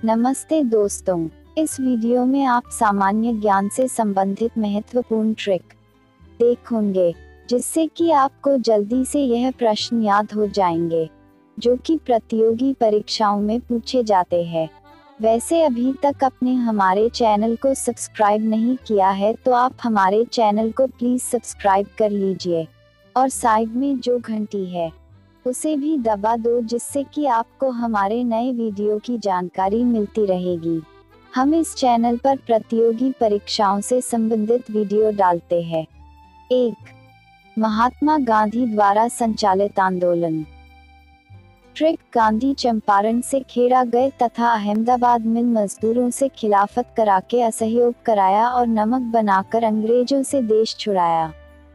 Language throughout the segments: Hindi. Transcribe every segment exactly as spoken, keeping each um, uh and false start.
नमस्ते दोस्तों, इस वीडियो में आप सामान्य ज्ञान से संबंधित महत्वपूर्ण ट्रिक देखोगे, जिससे कि आपको जल्दी से यह प्रश्न याद हो जाएंगे, जो कि प्रतियोगी परीक्षाओं में पूछे जाते हैं। वैसे अभी तक आपने हमारे चैनल को सब्सक्राइब नहीं किया है तो आप हमारे चैनल को प्लीज़ सब्सक्राइब कर लीजिए और साइड में जो घंटी है उसे भी दबा दो, जिससे कि आपको हमारे नए वीडियो की जानकारी मिलती रहेगी। हम इस चैनल पर प्रतियोगी परीक्षाओं से संबंधित वीडियो डालते हैं। एक, महात्मा गांधी द्वारा संचालित आंदोलन। ट्रिक: गांधी चंपारण से खेड़ा गए तथा अहमदाबाद मिल मजदूरों से खिलाफत करा के असहयोग कराया और नमक बनाकर अंग्रेजों से देश छुड़ाया।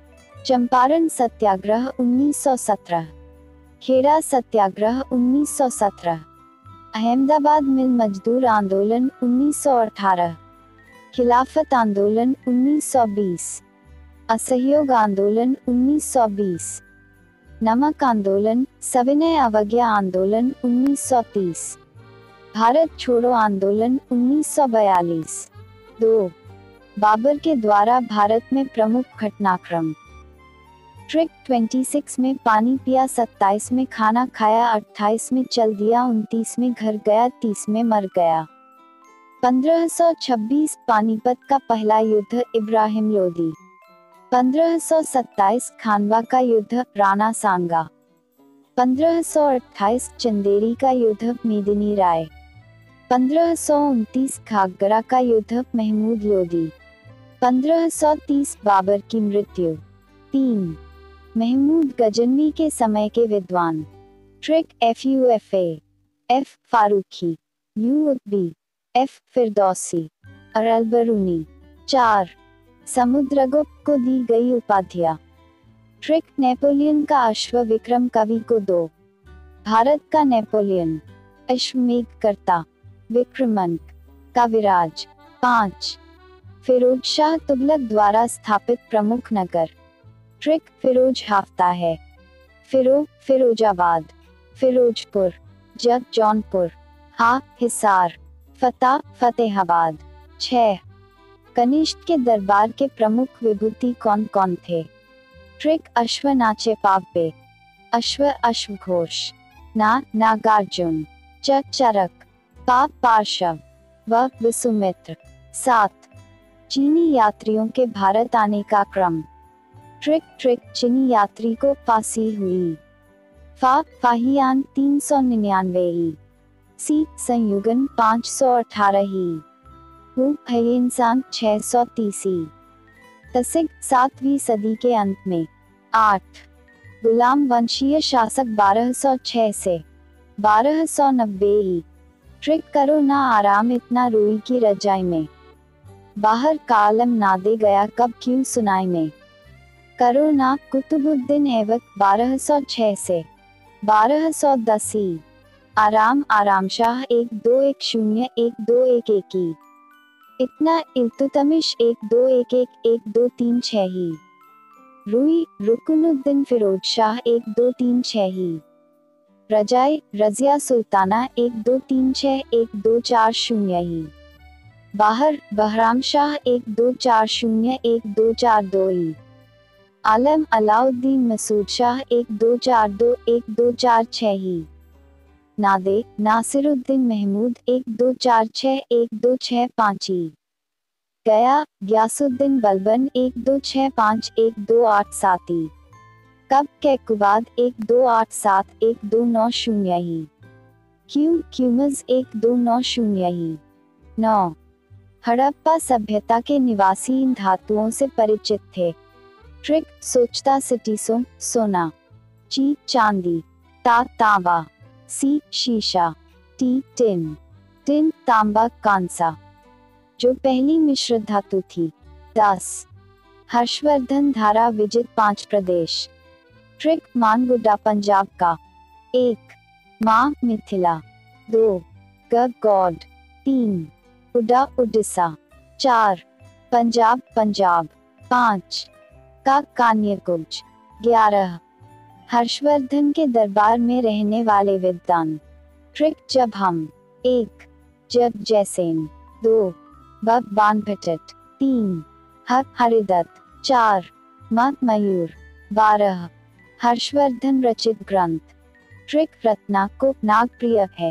चंपारण सत्याग्रह उन्नीस सौ सत्रह, खेड़ा सत्याग्रह उन्नीस सौ सत्रह, अहमदाबाद मिल मजदूर आंदोलन उन्नीस सौ अठारह, खिलाफत आंदोलन उन्नीस सौ बीस, असहयोग आंदोलन उन्नीस सौ बीस, नमक आंदोलन, सविनय अवज्ञा आंदोलन उन्नीस सौ तीस, भारत छोड़ो आंदोलन उन्नीस सौ बयालीस। दो, बाबर के द्वारा भारत में प्रमुख घटनाक्रम। ट्रिक: छब्बीस में पानी पिया, सत्ताईस में खाना खाया, अट्ठाईस में चल दिया, उनतीस में घर गया, तीस में मर गया। पंद्रह सौ छब्बीस पानीपत का पहला युद्ध, इब्राहिम लोदी। पंद्रह सौ सत्ताईस खानवा का युद्ध, राणा सांगा। पंद्रह सौ अट्ठाईस चंदेरी का युद्ध, मेदिनी राय। पंद्रह सौ उनतीस घाघरा का युद्ध, महमूद लोदी। पंद्रह सौ तीस बाबर की मृत्यु। तीन, महमूद गजनवी के समय के विद्वान। Trick: F U F A, F Farrukhi, U B, F Firdausi और अलबरूनी। चार, समुद्रगुप्त को दी गई उपाधियां। ट्रिक: नेपोलियन का अश्व विक्रम कवि को दो। भारत का नेपोलियन, अश्वमेधकर्ता, विक्रमंक, कविराज। पाँच, फिरोज शाह तुगलक द्वारा स्थापित प्रमुख नगर। ट्रिक: फिरोज हाफ्ता है। फिरो, फिरोजाबाद, फिरोजपुर, जग, जौनपुर, हा, हिसार, फता, फतेहाबाद। छह, कनिष्क के दरबार के प्रमुख विभूति कौन कौन थे? ट्रिक: अश्व नाचे पाव्य, अश्व अश्वघोष, ना नागार्जुन, च चरक, पा पार्शव, व विसुमित्र। सात, चीनी यात्रियों के भारत आने का क्रम। ट्रिक: ट्रिक चीनी यात्री को फांसी हुई। फा फाहियान तीन सौ निन्यानवे ई। सी संयुगन पाँच सौ अठारह ही। हु है इंसान छह सौ तीस ई। तसिक सातवीं सदी के अंत में। आठ, गुलाम वंशीय शासक बारह सौ छह से बारह सौ नब्बे ई। ट्रिक: करो ना आराम इतना रूई की रजाई में, बाहर कालम ना दे गया कब क्यों सुनाई में। करो ना कुतुबुद्दीन ऐबक बारह सौ छह से बारह सौ दस ई। आराम आराम शाह एक दो एक शून्य एक दो एक एक ई। इतना इल्तुतमिश एक दो एक एक एक दो तीन छह ही। रुई रुकनुद्दीन फिरोज शाह एक दो तीन छह ही। रजाई रजिया सुल्ताना एक दो तीन छह एक दो चार शून्य ही। बाहर बहराम शाह एक दो चार शून्य एक दो चार दो ई। आलम अलाउद्दीन मसूद शाह एक दो चार दो एक दो चार छह ही। नादे नासिरुद्दीन महमूद एक दो चार छह एक दो छह पाँच ही। गया ग्यासुद्दीन बलबन एक दो छह पाँच एक दो आठ सात ही। कब कैकुबाद एक दो आठ सात एक दो नौ शून्य ही। क्यू क्यूमज एक दो नौ शून्य ही। नौ, हड़प्पा सभ्यता के निवासी इन धातुओं से परिचित थे। ट्रिक: सोचता सिटीसो, सोना। ची चांदी, ता तांबा, सी शीशा, टी टिन, टिन तांबा कांसा। जो पहली मिश्र धातु थी। दस, हर्षवर्धन धारा विजित पांच प्रदेश। ट्रिक: मानगुड्डा पंजाब का। एक, माँ मिथिला। दो, ग गौड। तीन, उडा उड़ीसा। चार, पंजाब पंजाब। पाँच, का कान्यकुब्ज। ग्यारह, हर्षवर्धन के दरबार में रहने वाले विद्वान। ट्रिक: जब हम एक, जग जैसेन। दो बब बानभटट। तीन ह हरिदत्त। चार म मयूर। बारह हर्षवर्धन रचित ग्रंथ। ट्रिक रत्ना को नाग प्रिय है।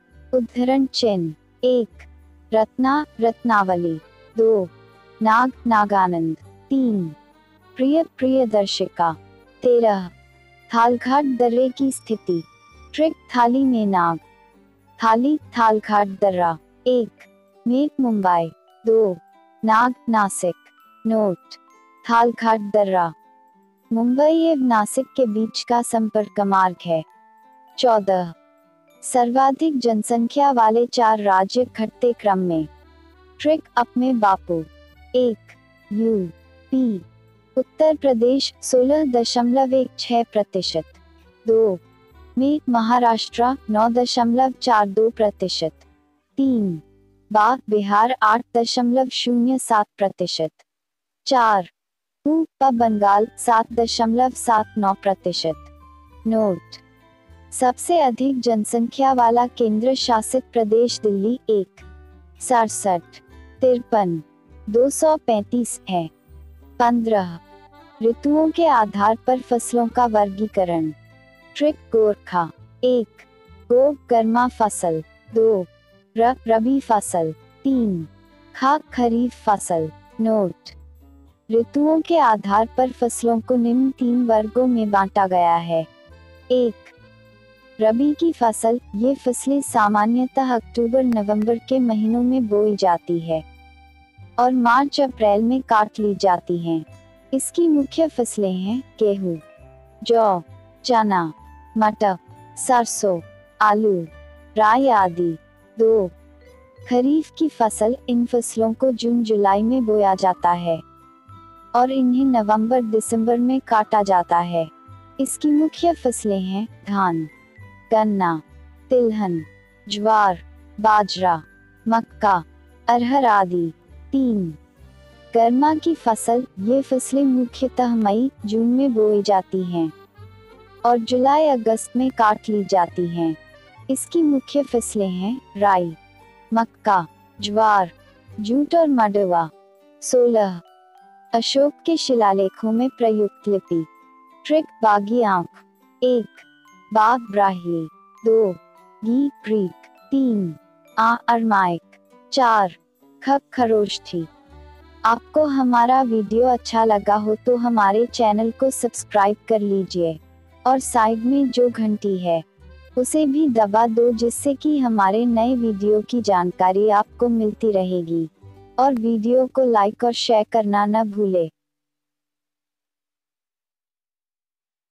उद्धरण चिन्ह। एक रत्ना रत्नावली। दो नाग नागानंद। तीन प्रिय प्रियदर्शिका। तेरह थालघाट दर्रे की स्थिति। ट्रिक थाली में नाग। थाली थालघाट दर्रा। एक मेक मुंबई। दो नाग नासिक। नोट थालघाट दर्रा मुंबई एवं नासिक के बीच का संपर्क मार्ग है। चौदह सर्वाधिक जनसंख्या वाले चार राज्य घटते क्रम में। ट्रिक अपने बापू। एक यू पी उत्तर प्रदेश सोलह दशमलव एक छह प्रतिशत। दो में महाराष्ट्र नौ दशमलव चार दो प्रतिशत। तीन बा बिहार आठ दशमलव शून्य सात प्रतिशत। चार प बंगाल सात दशमलव सात नौ प्रतिशत। नोट सबसे अधिक जनसंख्या वाला केंद्र शासित प्रदेश दिल्ली एक सड़सठ तिरपन दो सौ पैंतीस है। पंद्रह ऋतुओं के आधार पर फसलों का वर्गीकरण। ट्रिक गोरखा। एक गो गर्मा फसल। दो र रबी फसल। तीन खा खरीफ फसल। नोट ऋतुओं के आधार पर फसलों को निम्न तीन वर्गों में बांटा गया है। एक रबी की फसल। ये फसलें सामान्यतः अक्टूबर नवंबर के महीनों में बोई जाती है और मार्च अप्रैल में काट ली जाती हैं। इसकी मुख्य फसलें हैं गेहूं, जौ, चना, मटर, सरसों, आलू, राई आदि। दो खरीफ की फसल। इन फसलों को जून जुलाई में बोया जाता है और इन्हें नवंबर दिसंबर में काटा जाता है। इसकी मुख्य फसलें हैं धान, गन्ना, तिलहन, ज्वार, बाजरा, मक्का, अरहर आदि। तीन गर्मा की फसल। ये फसलें मुख्यतः मई जून में बोई जाती हैं और जुलाई अगस्त में काट ली जाती हैं। इसकी मुख्य फसलें हैं राई, मक्का, ज्वार, जूट और मडुआ। सोलह अशोक के शिलालेखों में प्रयुक्त लिपि। ट्रिक बागी आंख। एक बा ब्राह्मी। दो गी ग्रीक। तीन आ अरमाइक। चार ख खरोश थी। आपको हमारा वीडियो अच्छा लगा हो तो हमारे चैनल को सब्सक्राइब कर लीजिए और साइड में जो घंटी है उसे भी दबा दो, जिससे कि हमारे नए वीडियो की जानकारी आपको मिलती रहेगी। और वीडियो को लाइक और शेयर करना न भूले।